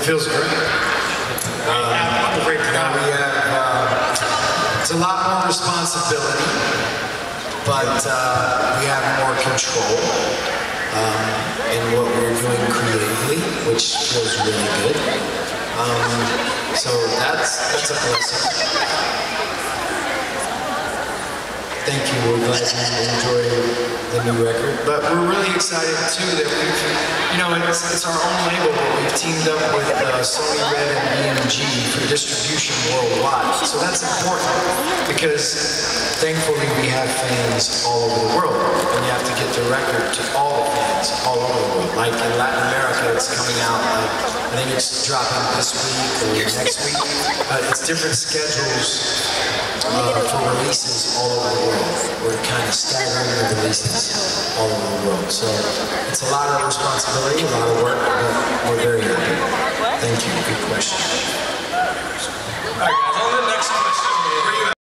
feels great. It's a lot more responsibility, but we have more control in what we're doing creatively, which feels really good. So that's a blessing. Thank you. We're glad you enjoy the new record. But we're really excited too that we've, it's our own label, but we've teamed up with Sony Red and BMG for distribution worldwide. So that's important because thankfully we have fans all over the world, and you have to get the record to all the fans all over the world. Like in Latin America, it's coming out, I think it's dropping this week or next week. It's different schedules for releases all over the world. We're kind of staggering the releases all over the world. So it's a lot of responsibility, a lot of work, but we're very happy. Thank you. Good question. All right, guys.